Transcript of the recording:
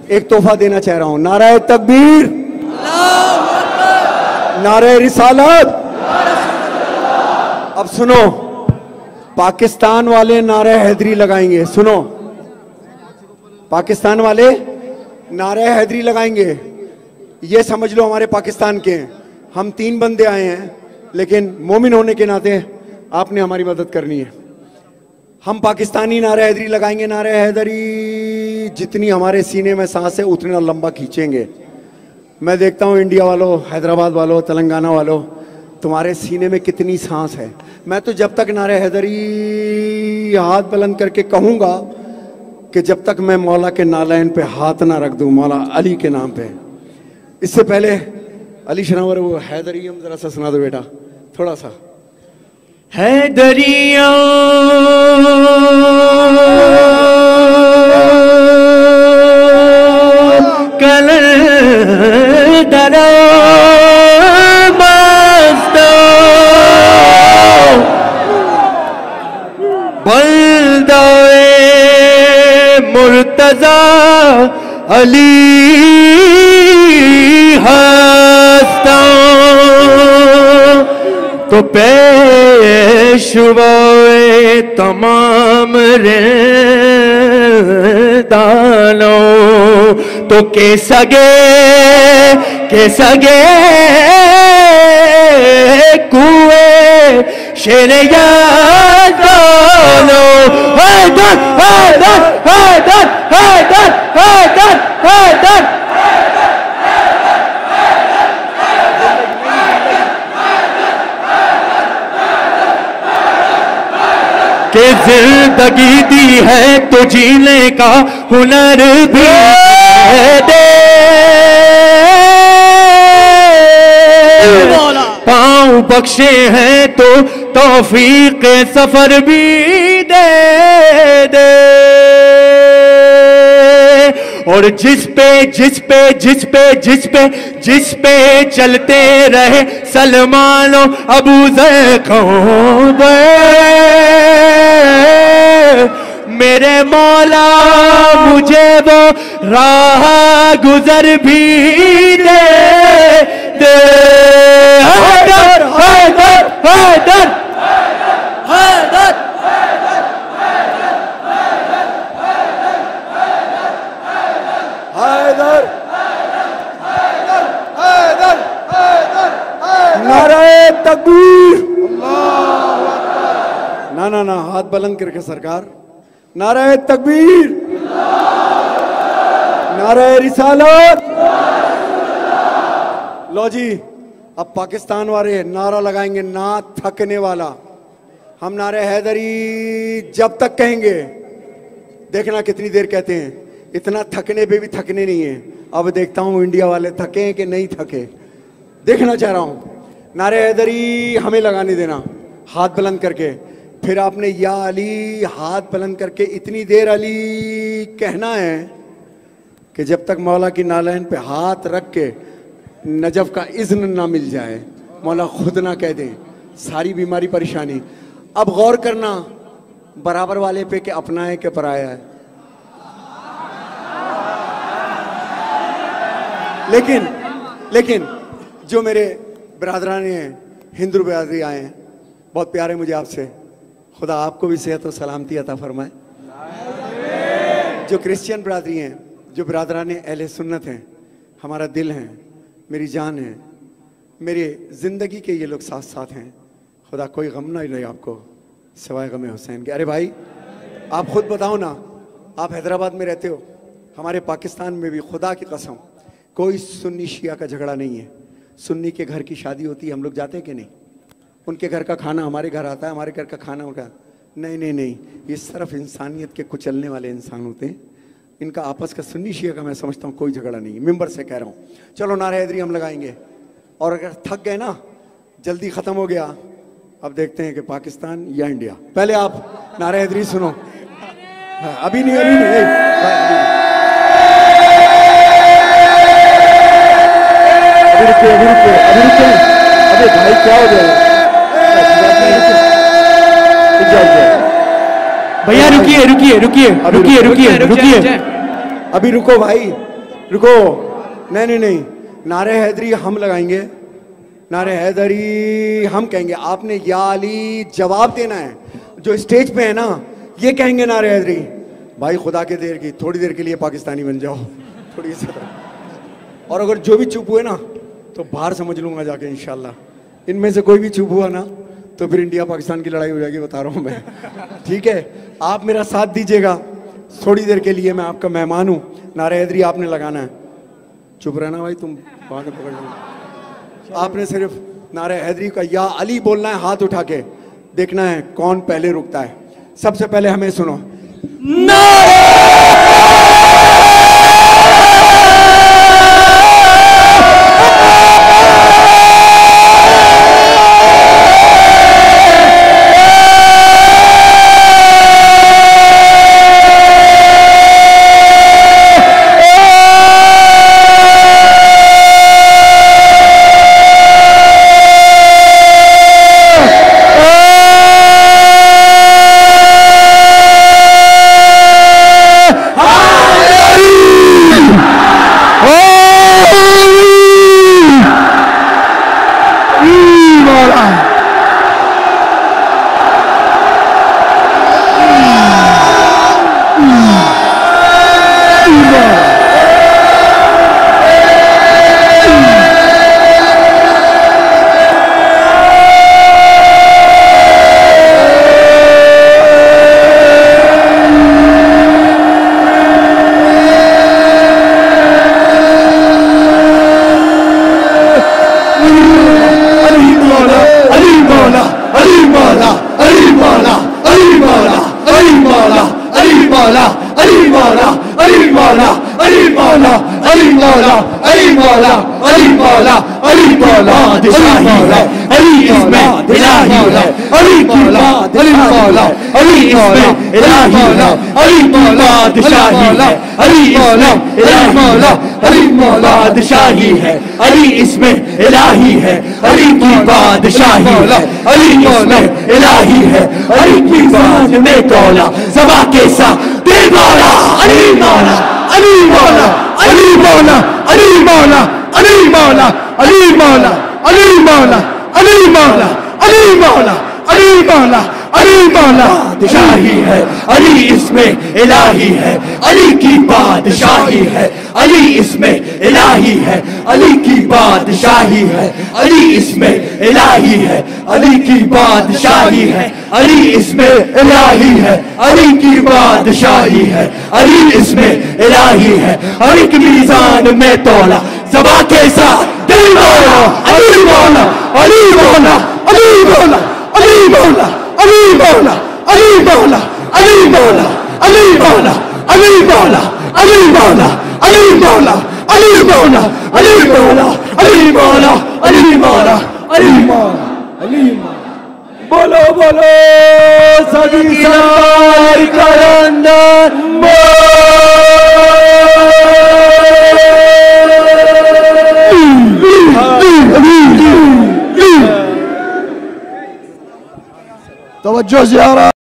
एक तोहफा देना चाह रहा हूं। नारे तकबीर, नारे रिसालत। अब सुनो, पाकिस्तान वाले नारे हैदरी लगाएंगे। सुनो, पाकिस्तान वाले नारे हैदरी लगाएंगे। ये समझ लो हमारे पाकिस्तान के हैं। हम 3 बंदे आए हैं, लेकिन मोमिन होने के नाते आपने हमारी मदद करनी है। हम पाकिस्तानी नारे हैदरी लगाएंगे। नारे हैदरी, जितनी हमारे सीने में सांस है उतना लंबा खींचेंगे। मैं देखता हूँ इंडिया वालों, हैदराबाद वालों, तेलंगाना वालों, तुम्हारे सीने में कितनी सांस है। मैं तो जब तक नारे हैदरी हाथ बुलंद करके कहूँगा कि जब तक मैं मौला के नालैन पे हाथ ना रख दूँ, मौला अली के नाम पे। इससे पहले अली शनावर वो हैदरी हम जरा सा सुना दो बेटा, थोड़ा सा। हैदरिया कलर डरा मस्तो बलदाए मुर्तजा अली हस्ता तो पेशवाए तमाम रे दानो तो के सगे कुए शेर यादानो। हैदर हैदर हैदर हैदर हैदर हैदर के जिंदगी दी है तो जीने का हुनर भी दे, पाँव बख्शे हैं तो तौफीक सफर भी दे दे। और जिस पे चलते रहे सलमानो अबू ज़र कौन मेरे मौला मुझे वो राह गुजर भी दे दे। हैदर हैदर हैदर हैदर हैदर हैदर हैदर नारे तकबीर। ना हाथ बुलंद करके सरकार। नारे तकबीर, नारे रिसालत। लो जी, अब पाकिस्तान वाले नारा लगाएंगे ना थकने वाला। हम नारे हैदरी जब तक कहेंगे, देखना कितनी देर कहते हैं। इतना थकने पे भी थकने नहीं है। अब देखता हूं इंडिया वाले थके कि नहीं थके, देखना चाह रहा हूं। नारे हैदरी हमें लगाने देना हाथ बुलंद करके। फिर आपने या अली हाथ बुलंद करके इतनी देर अली कहना है कि जब तक मौला की नालैन पे हाथ रख के नजफ का इज़्न ना मिल जाए, मौला खुद ना कह दे सारी बीमारी परेशानी। अब गौर करना बराबर वाले पे कि अपना है कि पराया है। लेकिन जो मेरे बिरादरान हैं, हिंदू बिरादरी आए हैं, बहुत प्यारे मुझे आपसे। खुदा आपको भी सेहत और सलामती अता फरमाए। जो क्रिश्चियन बिरादरी हैं, जो बिरादरान अहले सुन्नत हैं, हमारा दिल है, मेरी जान है, मेरी ज़िंदगी के ये लोग साथ साथ हैं। खुदा कोई गम ना रहे आपको सिवाय गम हुसैन के। अरे भाई आप खुद बताओ ना, आप हैदराबाद में रहते हो, हमारे पाकिस्तान में भी खुदा की कसम कोई सुन्नी शिया का झगड़ा नहीं है। सुन्नी के घर की शादी होती है, हम लोग जाते हैं कि नहीं? उनके घर का खाना हमारे घर आता है, हमारे घर का खाना उनका। नहीं, ये सिर्फ इंसानियत के कुचलने वाले इंसान होते हैं। इनका आपस का सुन्नी शिया का मैं समझता हूँ कोई झगड़ा नहीं है। मिंबर से कह रहा हूँ। चलो नारे हैदरी हम लगाएंगे, और अगर थक गए ना, जल्दी ख़त्म हो गया, अब देखते हैं कि पाकिस्तान या इंडिया। पहले आप नारे हैदरी सुनो। अभी नहीं अभी रुके। अरे भाई क्या हो जाएगा भैया? रुकिए, अभी रुको भाई, रुको, नहीं नहीं नहीं, नारे हैदरी हम लगाएंगे, नारे हैदरी हम कहेंगे, आपने या अली जवाब देना है। जो स्टेज पे है ना ये कहेंगे नारे हैदरी। भाई खुदा के देर की, थोड़ी देर के लिए पाकिस्तानी बन जाओ, थोड़ी सी। और अगर जो भी चुप हुए ना तो बाहर समझ लूंगा जाके इंशाल्लाह। इनमें से कोई भी चुप हुआ ना तो फिर इंडिया पाकिस्तान की लड़ाई हो जाएगी, बता रहा हूँ मैं। ठीक है, आप मेरा साथ दीजिएगा, थोड़ी देर के लिए मैं आपका मेहमान हूँ। नारे हैदरी आपने लगाना है, चुप रहना भाई, तुम बाद में पकड़ लो। आपने सिर्फ नारे हैदरी का या अली बोलना है, हाथ उठा के देखना है कौन पहले रुकता है। सबसे पहले हमें सुनो, बादशाही है अली इसमें इलाही है, अली की बादशाही है, अली इसमें इलाही है, अली की बात में कौला सबा के साथ दिल मौला, अली मौला, अली मौला, अली मौला, अली मौला, अली मौला, अली मौला, अली मौला, अली मौला, अली मौला, अली मौला, अली मौला बादशाही है, अली इसमें इलाही है, अली की बादशाही है, अली इसमें इलाही है, अली की बादशाही है, अली इसमें इलाही है, अली की बादशाही है, अली इसमें इलाही है, अली की बादशाही है, अली इसमें इलाही है, हर एक मीज़ान में तौला सबा के साथ दिल मौला, अली मौला, अली मौला, अली मौला, अली मौला, अली मौला, अली मौला, अली मौला, अली मौला, अली मौला, अली मौला, अली मौला, अली मौला, अली मौला, अली मौला, अली मौला, अली मौला, अली मौला। बोलो बोलो सभी सरकार कलंदर तवज्जो ज़ियारा।